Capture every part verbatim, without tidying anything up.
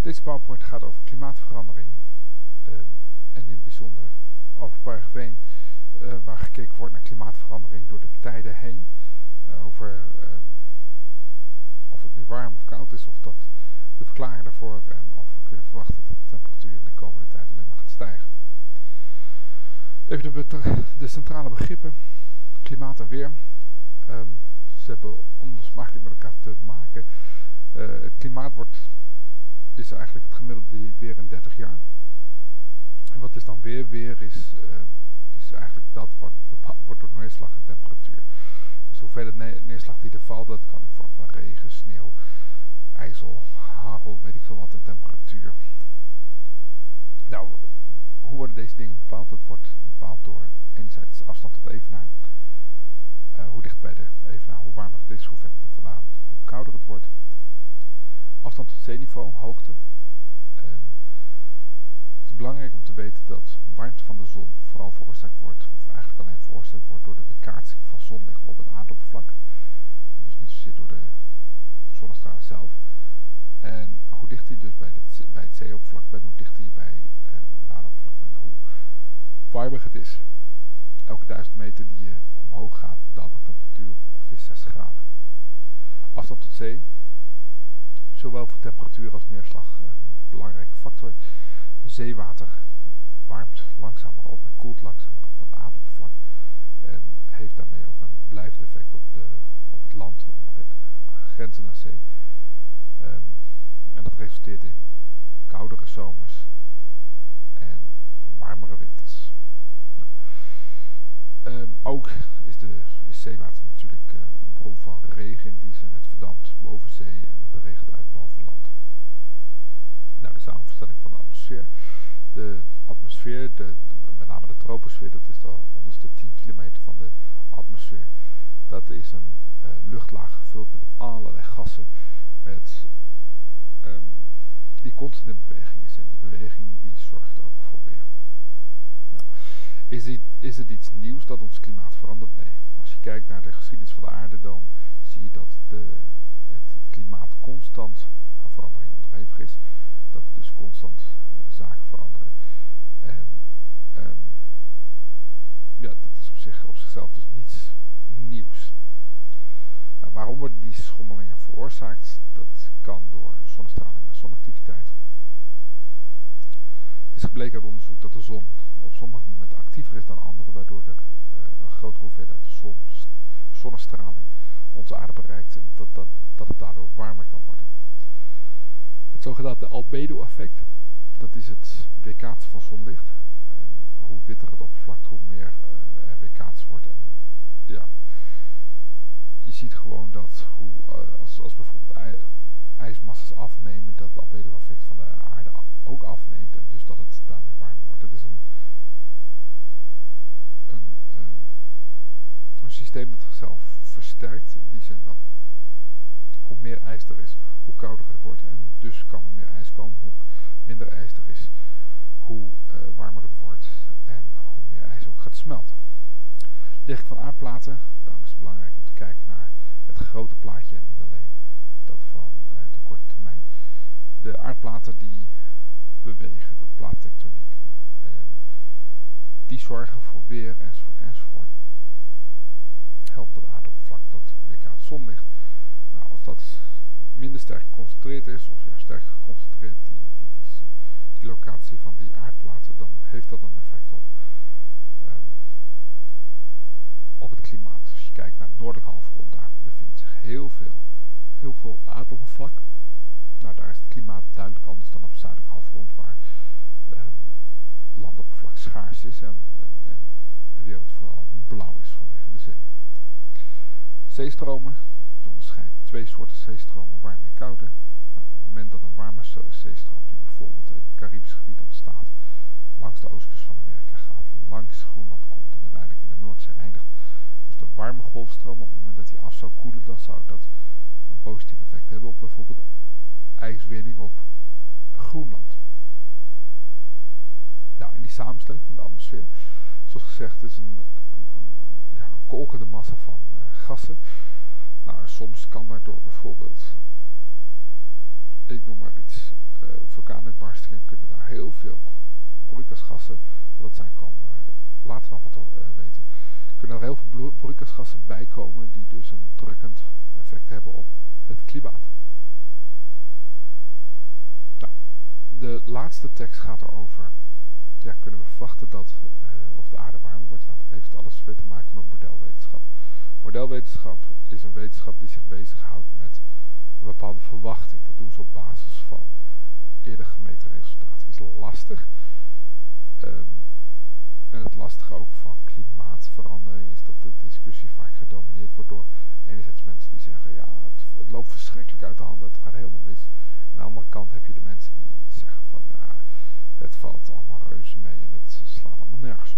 Deze PowerPoint gaat over klimaatverandering um, en in het bijzonder over Pargeveen, uh, waar gekeken wordt naar klimaatverandering door de tijden heen. Uh, over um, of het nu warm of koud is, of dat de verklaring daarvoor en of we kunnen verwachten dat de temperatuur in de komende tijd alleen maar gaat stijgen. Even de, de centrale begrippen, klimaat en weer. Um, ze hebben onlosmakelijk met elkaar te maken. Uh, het klimaat wordt, is eigenlijk het gemiddelde weer in dertig jaar. En wat is dan weer? Weer is, uh, is eigenlijk dat wat bepaald wordt door neerslag en temperatuur. Dus hoeveel ne neerslag die er valt, dat kan in vorm van regen, sneeuw, ijzel, hagel, weet ik veel wat, en temperatuur. Nou, hoe worden deze dingen bepaald? Dat wordt bepaald door enerzijds afstand tot evenaar. Uh, hoe dicht bij de evenaar, hoe warmer het is, hoe verder het er vandaan, hoe kouder het wordt. Afstand tot zeeniveau, hoogte. Um, het is belangrijk om te weten dat warmte van de zon vooral veroorzaakt wordt, of eigenlijk alleen veroorzaakt wordt door de weerkaatsing van zonlicht op het aardoppervlak. Dus niet zozeer door de zonnestralen zelf. En hoe dichter je dus bij het, bij het zeeoppervlak bent, hoe dichter je bij um, het aardoppervlak bent, hoe warmer het is. Elke duizend meter die je omhoog gaat, daalt de temperatuur ongeveer zestig graden. Afstand tot zee, zowel voor temperatuur als neerslag een belangrijke factor. Zeewater warmt langzamer op en koelt langzamer af dan het aardoppervlak. En heeft daarmee ook een blijvend effect op, de, op het land, op uh, grenzen naar zee. Um, en dat resulteert in koudere zomers en warmere winters. Um, ook is, de, is zeewater natuurlijk uh, een bron van regen, in die zin het verdampt boven zee en het regent uit boven land. Nou, de samenstelling van de atmosfeer. De atmosfeer, de, de, met name de troposfeer, dat is de onderste tien kilometer van de atmosfeer. Dat is een uh, luchtlaag gevuld met allerlei gassen met, um, die constant in beweging is. En die beweging die zorgt ook voor weer. Nou, is, die, is het iets nieuws dat ons klimaat verandert? Nee. Als je kijkt naar de geschiedenis van de aarde, dan zie je dat de, het klimaat constant aan verandering onderhevig is. Dat er dus constant uh, zaken veranderen. En um, ja, dat is op, zich, op zichzelf dus niets nieuws. Nou, waarom worden die schommelingen veroorzaakt? Dat kan door zonnestraling en zonactiviteit. Het is gebleken uit onderzoek dat de zon op sommige momenten actiever is dan andere, waardoor er uh, een grotere hoeveelheid zon, zonnestraling onze aarde bereikt en dat, dat, dat het daardoor warmer kan worden. Het zogenaamde albedo-effect, dat is het weerkaatsen van zonlicht. En hoe witter het oppervlak, hoe meer uh, er weerkaatst wordt. En ja, je ziet gewoon dat hoe, uh, als, als bijvoorbeeld ij ijsmassa's afnemen, dat het albedo-effect van de aarde ook afneemt en dus dat het daarmee warmer wordt. Het is een, een, um, een systeem dat zichzelf versterkt, in die zin dat hoe meer ijs er is, hoe kouder het wordt en dus kan er meer ijs komen. Hoe minder ijs er is, hoe uh, warmer het wordt en hoe meer ijs ook gaat smelten. Ligging van aardplaten, daarom is het belangrijk om te kijken naar het grote plaatje en niet alleen dat van uh, de korte termijn. De aardplaten die bewegen door plaattectoniek, nou, um, die zorgen voor weer enzovoort enzovoort. Helpt dat aardoppervlak dat weerkaatst zonlicht. Nou, als dat minder sterk geconcentreerd is, of juist sterk geconcentreerd, die, die, die, die locatie van die aardplaten, dan heeft dat een effect op, um, op het klimaat. Als je kijkt naar het noordelijk halfrond, daar bevindt zich heel veel, heel veel aardoppervlak. Nou, daar is het klimaat duidelijk anders dan op het zuidelijk halfrond, waar um, landoppervlak schaars is en, en, en de wereld vooral blauw is vanwege de zeeën. Zeestromen. Je onderscheidt twee soorten zeestromen, warm en koude. Nou, op het moment dat een warme zeestroom, die bijvoorbeeld in het Caribisch gebied ontstaat, langs de oostkust van Amerika gaat, langs Groenland komt en uiteindelijk in de Noordzee eindigt, dus de warme golfstroom, op het moment dat die af zou koelen, dan zou dat een positief effect hebben op bijvoorbeeld ijswinning op Groenland. Nou, en die samenstelling van de atmosfeer, zoals gezegd, is een, een, een, ja, een kolkende massa van uh, gassen. Nou, soms kan daardoor bijvoorbeeld, ik noem maar iets, uh, vulkaanuitbarstingen kunnen daar heel veel broeikasgassen, dat zijn komen uh, later nog wat uh, weten, kunnen er heel veel broeikasgassen bij komen die dus een drukkend effect hebben op het klimaat. Nou, de laatste tekst gaat erover, ja, kunnen we verwachten dat uh, of de aarde warmer wordt? Nou, dat heeft alles weer te maken met modelwetenschap. Modelwetenschap is een wetenschap die zich bezighoudt met een bepaalde verwachting. Dat doen ze op basis van eerder gemeten resultaten. Is lastig. Um, en het lastige ook van klimaatverandering is dat de discussie vaak gedomineerd wordt door enerzijds mensen die zeggen, ja, het, het loopt verschrikkelijk uit de hand, het gaat helemaal mis. En aan de andere kant heb je de mensen die zeggen van, ja, het valt allemaal reuze mee en het slaat allemaal nergens op.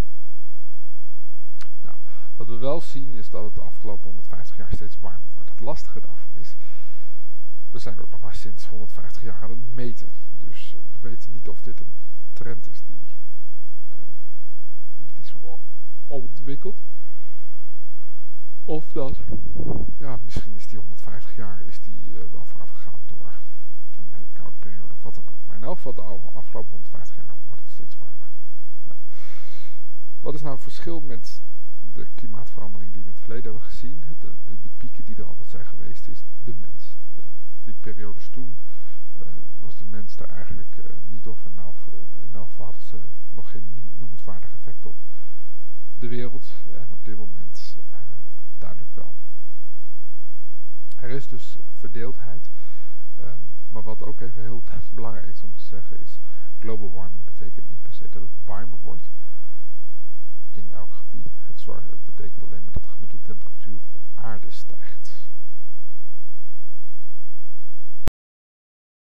Nou, wat we wel zien is dat het de afgelopen honderdvijftig jaar steeds warmer wordt. Het lastige daarvan is, we zijn ook nog maar sinds honderdvijftig jaar aan het meten. Dus we weten niet of dit een trend is die, uh, die zo ontwikkelt. Of dat, ja, misschien is die honderdvijftig jaar is die, uh, wel voorafgegaan door een hele koude periode of wat dan ook. Maar in elk geval de afgelopen honderdvijftig jaar wordt het steeds warmer. Nou, wat is nou het verschil met de klimaatverandering die we in het verleden hebben gezien? De, de, de pieken die er altijd zijn geweest is de mens. De, die periodes toen uh, was de mens daar eigenlijk uh, niet of in elk, in elk geval hadden ze nog geen noemenswaardig effect op de wereld. En op dit moment uh, duidelijk wel. Er is dus verdeeldheid. Um, maar wat ook even heel belangrijk is om te zeggen is, global warming betekent niet per se dat het warmer wordt in elk gebied. Het, zorgt, het betekent alleen maar dat de gemiddelde temperatuur op aarde stijgt.